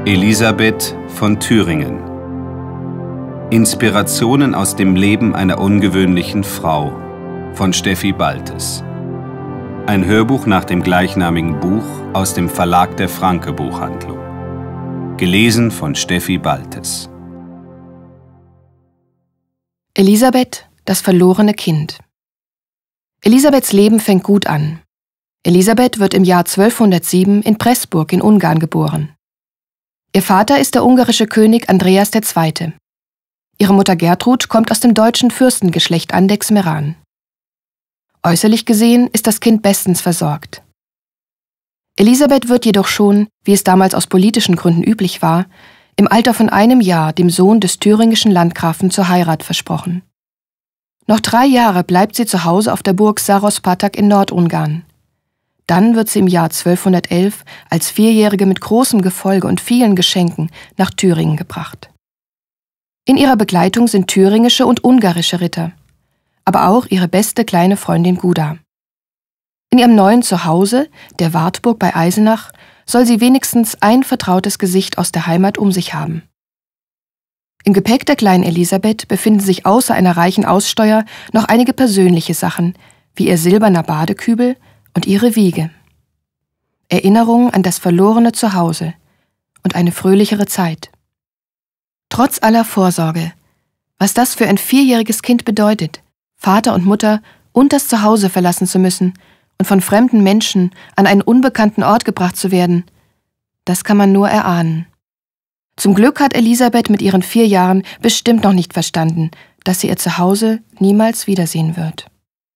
Elisabeth von Thüringen. Inspirationen aus dem Leben einer ungewöhnlichen Frau von Steffi Baltes. Ein Hörbuch nach dem gleichnamigen Buch aus dem Verlag der Franke Buchhandlung. Gelesen von Steffi Baltes. Elisabeth, das verlorene Kind. Elisabeths Leben fängt gut an. Elisabeth wird im Jahr 1207 in Pressburg in Ungarn geboren. Ihr Vater ist der ungarische König Andreas II. Ihre Mutter Gertrud kommt aus dem deutschen Fürstengeschlecht Andechs-Meran. Äußerlich gesehen ist das Kind bestens versorgt. Elisabeth wird jedoch schon, wie es damals aus politischen Gründen üblich war, im Alter von 1 Jahr dem Sohn des thüringischen Landgrafen zur Heirat versprochen. Noch 3 Jahre bleibt sie zu Hause auf der Burg Saros-Patak in Nordungarn. Dann wird sie im Jahr 1211 als 4-Jährige mit großem Gefolge und vielen Geschenken nach Thüringen gebracht. In ihrer Begleitung sind thüringische und ungarische Ritter, aber auch ihre beste kleine Freundin Guda. In ihrem neuen Zuhause, der Wartburg bei Eisenach, soll sie wenigstens ein vertrautes Gesicht aus der Heimat um sich haben. Im Gepäck der kleinen Elisabeth befinden sich außer einer reichen Aussteuer noch einige persönliche Sachen, wie ihr silberner Badekübel und ihre Wiege. Erinnerungen an das verlorene Zuhause und eine fröhlichere Zeit. Trotz aller Vorsorge, was das für ein 4-jähriges Kind bedeutet, Vater und Mutter und das Zuhause verlassen zu müssen und von fremden Menschen an einen unbekannten Ort gebracht zu werden, das kann man nur erahnen. Zum Glück hat Elisabeth mit ihren 4 Jahren bestimmt noch nicht verstanden, dass sie ihr Zuhause niemals wiedersehen wird.